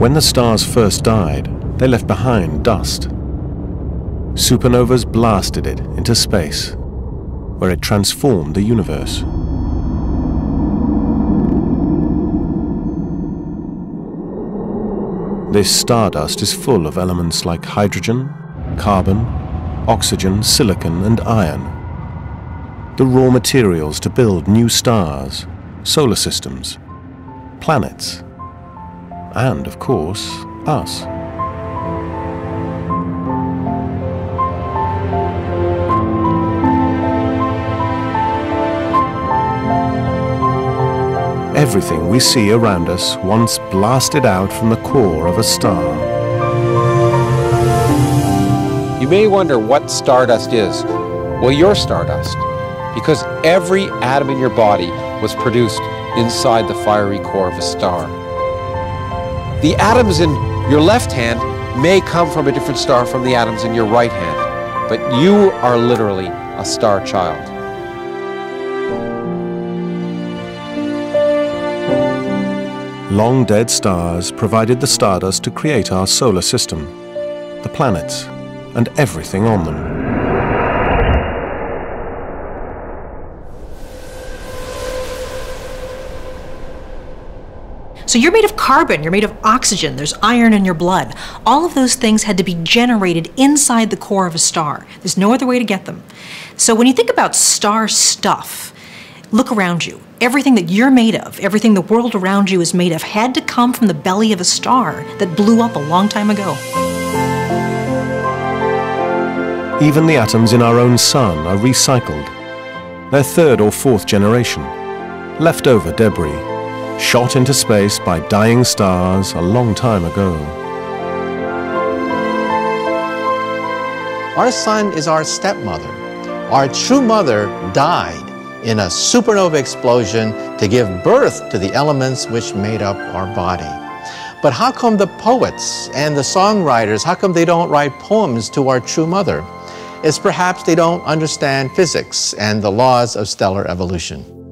When the stars first died, they left behind dust. Supernovas blasted it into space, where it transformed the universe. This stardust is full of elements like hydrogen, carbon, oxygen, silicon, and iron. The raw materials to build new stars, solar systems, planets, and, of course, us. Everything we see around us once blasted out from the core of a star. You may wonder what stardust is. Well, you're stardust, because every atom in your body was produced inside the fiery core of a star. The atoms in your left hand may come from a different star from the atoms in your right hand, but you are literally a star child. Long dead stars provided the stardust to create our solar system, the planets, and everything on them. So you're made of carbon, you're made of oxygen, there's iron in your blood. All of those things had to be generated inside the core of a star. There's no other way to get them. So when you think about star stuff, look around you. Everything that you're made of, everything the world around you is made of, had to come from the belly of a star that blew up a long time ago. Even the atoms in our own sun are recycled. They're third or fourth generation, leftover debris, shot into space by dying stars a long time ago. Our sun is our stepmother. Our true mother died in a supernova explosion to give birth to the elements which made up our body. But how come the poets and the songwriters, how come they don't write poems to our true mother? It's perhaps they don't understand physics and the laws of stellar evolution.